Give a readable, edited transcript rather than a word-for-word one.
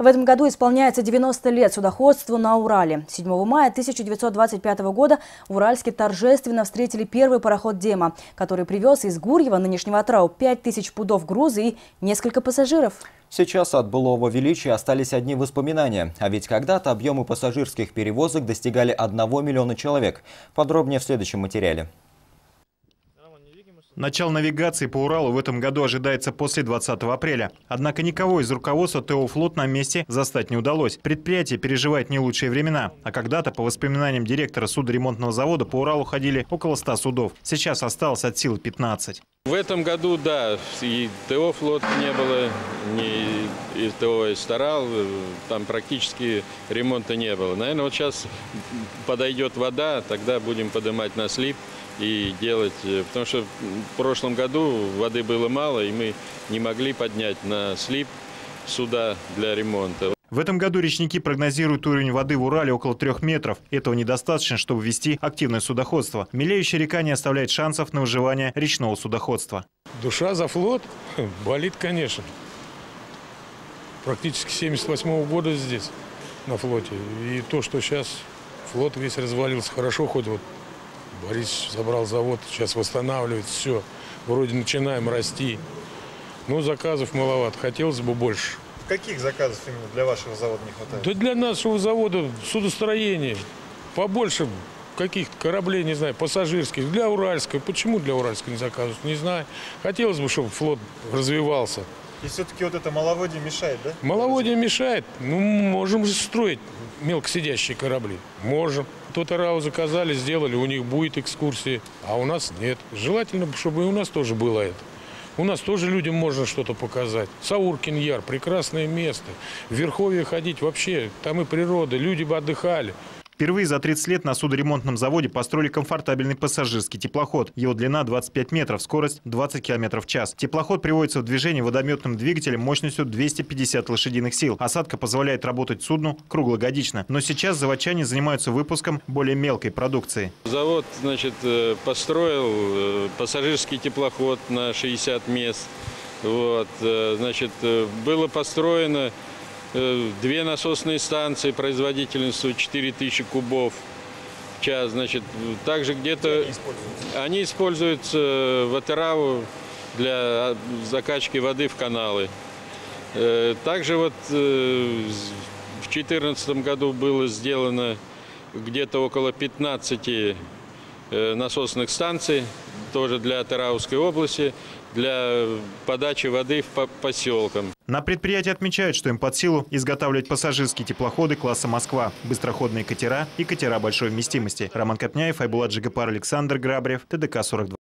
В этом году исполняется 90 лет судоходству на Урале. 7 мая 1925 года в Уральске торжественно встретили первый пароход «Дема», который привез из Гурьева, нынешнего Атырау, 5000 пудов груза и несколько пассажиров. Сейчас от былого величия остались одни воспоминания. А ведь когда-то объемы пассажирских перевозок достигали 1 миллиона человек. Подробнее в следующем материале. Начало навигации по Уралу в этом году ожидается после 20 апреля. Однако никого из руководства ТО «Флот» на месте застать не удалось. Предприятие переживает не лучшие времена. А когда-то, по воспоминаниям директора судоремонтного завода, по Уралу ходили около 100 судов. Сейчас осталось от силы 15. В этом году, да, и ТО «Флот» не было, и ТО «Старал», там практически ремонта не было. Наверное, вот сейчас подойдет вода, тогда будем поднимать на слип и делать, потому что в прошлом году воды было мало, и мы не могли поднять на слип суда для ремонта. В этом году речники прогнозируют уровень воды в Урале около 3 метров. Этого недостаточно, чтобы вести активное судоходство. Мелеющая река не оставляет шансов на выживание речного судоходства. Душа за флот болит, конечно. Практически с 1978 года здесь, на флоте. И то, что сейчас флот весь развалился, хорошо, хоть вот Борис забрал завод, сейчас восстанавливает все. Вроде начинаем расти. Но заказов маловато, хотелось бы больше. Каких заказов именно для вашего завода не хватает? Да для нашего завода судостроение. Побольше каких-то кораблей, не знаю, пассажирских. Для Уральского. Почему для Уральского не заказывают? Не знаю. Хотелось бы, чтобы флот развивался. И все-таки вот это маловодье мешает, да? Маловодье мешает. Ну, можем же строить мелкосидящие корабли. Можем. То-то РАО заказали, сделали, у них будет экскурсии, а у нас нет. Желательно, чтобы и у нас тоже было это. У нас тоже людям можно что-то показать. Сауркин Яр – прекрасное место. В Верховье ходить вообще, там и природа, люди бы отдыхали. Впервые за 30 лет на судоремонтном заводе построили комфортабельный пассажирский теплоход. Его длина 25 метров, скорость 20 км в час. Теплоход приводится в движение водометным двигателем мощностью 250 лошадиных сил. Осадка позволяет работать судну круглогодично. Но сейчас заводчане занимаются выпуском более мелкой продукции. Завод, значит, построил пассажирский теплоход на 60 мест. Вот, значит, было построено 2 насосные станции производительностью 4000 кубов в час. Значит, также где-то они используются в Атырау для закачки воды в каналы. Также вот в 2014 году было сделано где-то около 15 насосных станций, тоже для Атырауской области, для подачи воды по поселкам. На предприятии отмечают, что им под силу изготавливать пассажирские теплоходы класса «Москва», быстроходные катера и катера большой вместимости. Роман Копняев, Айбулат Джигапар, Александр Грабрев, ТДК-42.